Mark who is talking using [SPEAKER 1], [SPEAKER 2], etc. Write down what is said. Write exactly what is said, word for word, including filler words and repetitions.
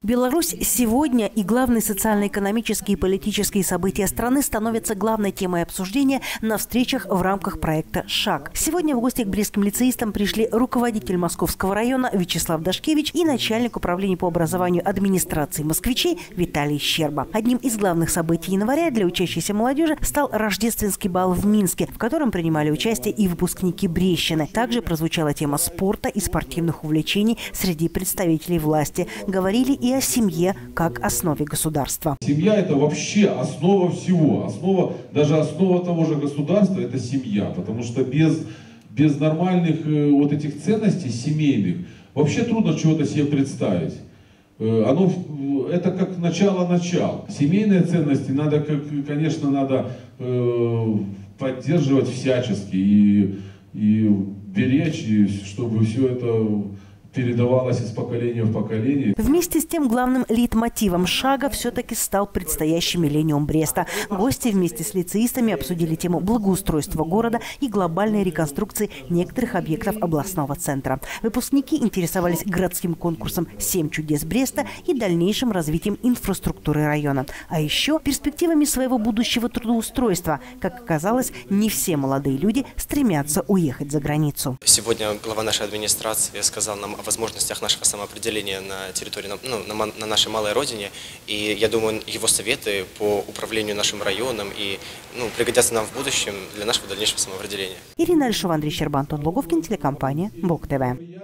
[SPEAKER 1] Беларусь сегодня и главные социально-экономические и политические события страны становятся главной темой обсуждения на встречах в рамках проекта «Шаг». Сегодня в гости к брестским лицеистам пришли руководитель Московского района Вячеслав Дашкевич и начальник управления по образованию администрации москвичей Виталий Щерба. Одним из главных событий января для учащейся молодежи стал рождественский бал в Минске, в котором принимали участие и выпускники Брестщины. Также прозвучала тема спорта и спортивных увлечений среди представителей власти. Говорили и о семье как основе государства.
[SPEAKER 2] Семья – это вообще основа всего. Основа, даже основа того же государства – это семья. Потому что без, без нормальных вот этих ценностей семейных вообще трудно чего-то себе представить. Оно, это как начало-начал. Семейные ценности надо, как, конечно, надо э, поддерживать всячески и, и беречь, и чтобы все это передавалось из поколения в поколение.
[SPEAKER 1] Вместе с тем главным лейтмотивом шага все-таки стал предстоящий миллениум Бреста. Гости вместе с лицеистами обсудили тему благоустройства города и глобальной реконструкции некоторых объектов областного центра. Выпускники интересовались городским конкурсом «Семь чудес Бреста» и дальнейшим развитием инфраструктуры района. А еще перспективами своего будущего трудоустройства. Как оказалось, не все молодые люди стремятся уехать за границу.
[SPEAKER 3] Сегодня глава нашей администрации сказал нам о возможностях нашего самоопределения на территории, ну, на, на нашей малой родине. И я думаю, его советы по управлению нашим районом и, ну, пригодятся нам в будущем для нашего дальнейшего самоопределения.
[SPEAKER 1] Ирина Альшова, Андрей Щерба, Антон Луговкин, телекомпания БОК ТВ.